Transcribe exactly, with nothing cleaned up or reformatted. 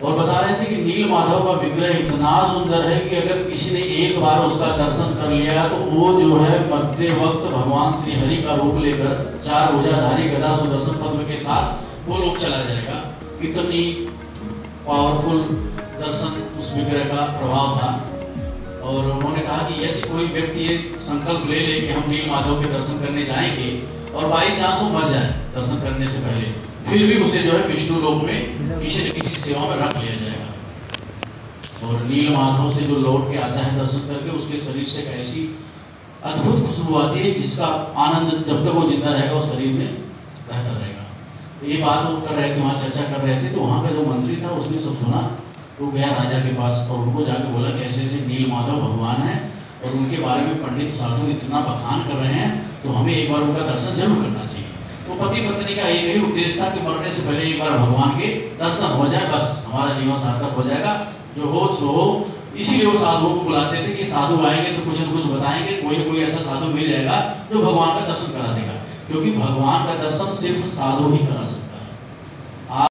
और बता रहे थे कि नील माधव का विग्रह इतना सुंदर है कि अगर किसी ने एक बार उसका दर्शन कर लिया तो वो जो है मरते वक्त भगवान श्री हरि का रूप लेकर चार भुजाधारी गदा सुदर्शन पद्म के साथ वो लोग चला जाएगा। इतनी पावरफुल दर्शन उस विग्रह का प्रभाव था। और उन्होंने कहा कि यदि कोई व्यक्ति ये संकल्प ले ले कि हम नील माधव के दर्शन करने जाएंगे और बाई चांस वो मर जाए दर्शन करने से पहले, फिर भी उसे जो है विष्णु लोक में किसी न किसी सेवा में रख लिया जाएगा। और नील माधव से जो लौट के आता है दर्शन करके, उसके शरीर से एक ऐसी अद्भुत खुशबू आती है जिसका आनंद जब तक वो जिंदा रहेगा उस शरीर में रहता रहेगा। तो ये बात वो कर रहे थे, वहाँ चर्चा कर रहे थे। तो वहाँ का जो मंत्री था उसने सब सुना, तो गया राजा के पास और उनको जाके बोला कि ऐसे ऐसे नील माधव भगवान है और उनके बारे में पंडित साधु इतना बखान कर रहे हैं, तो हमें एक बार उनका दर्शन जरूर करना चाहिए। तो पति पत्नी का एक ही उद्देश्य था कि मरने से पहले एक बार भगवान के दर्शन हो जाए, बस हमारा जीवन सार्थक हो जाएगा, जो हो सो हो। इसीलिए वो साधुओं को बुलाते थे कि साधु आएंगे तो कुछ न कुछ बताएंगे, कोई न कोई ऐसा साधु मिल जाएगा जो भगवान का दर्शन करा देगा, क्योंकि भगवान का दर्शन सिर्फ साधु ही करा सकते हैं।